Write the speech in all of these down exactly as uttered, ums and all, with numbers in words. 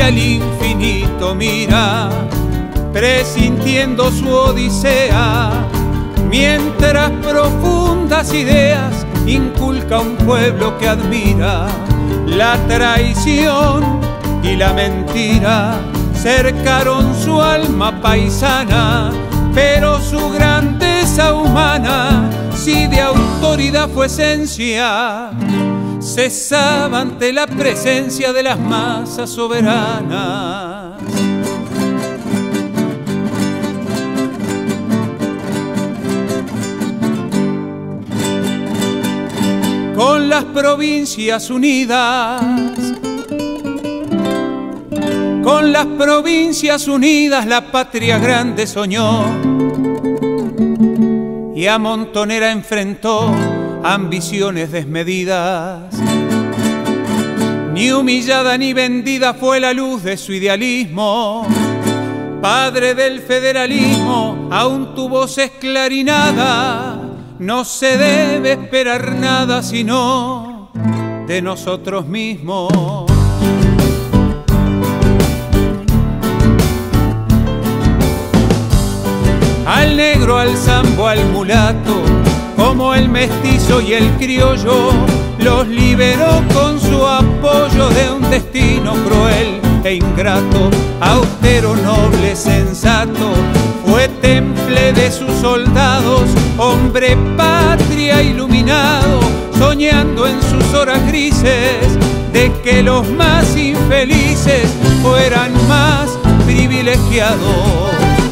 hacia el infinito mira, presintiendo su odisea, mientras profundas ideas inculca un pueblo que admira. La traición y la mentira cercaron su alma paisana, pero su grandeza humana, si de autoridad fue esencia, cesaba ante la presencia de las masas soberanas. Con las provincias unidas, con las provincias unidas la patria grande soñó, y a Montonera enfrentó ambiciones desmedidas. Ni humillada ni vendida fue la luz de su idealismo. Padre del federalismo, aún tu voz es clarinada. No se debe esperar nada sino de nosotros mismos. Al negro, al zambo, al mulato, como el mestizo y el criollo, los liberó con su apoyo de un destino cruel e ingrato. Austero, noble, sensato, fue temple de sus soldados, hombre patria iluminado, soñando en sus horas grises de que los más infelices fueran más privilegiados.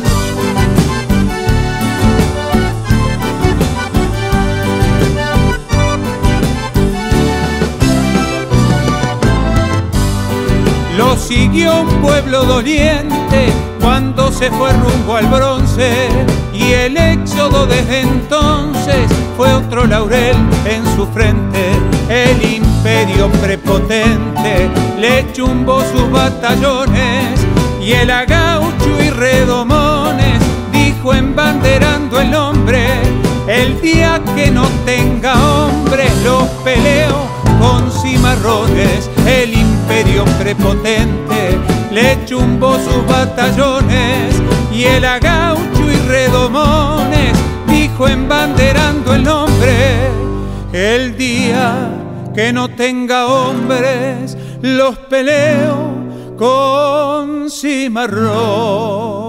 Lo siguió un pueblo doliente cuando se fue rumbo al bronce, y el éxodo desde entonces fue otro laurel en su frente. El imperio prepotente le chumbó sus batallones, y el agaucho y Redomones dijo embanderando el nombre: el día que no tenga hombres los peleo con cimarrones. El imperio prepotente le chumbó sus batallones, y el agaucho y Redomones dijo embanderando el nombre: el día que no tenga hombres los peleo con cimarrón.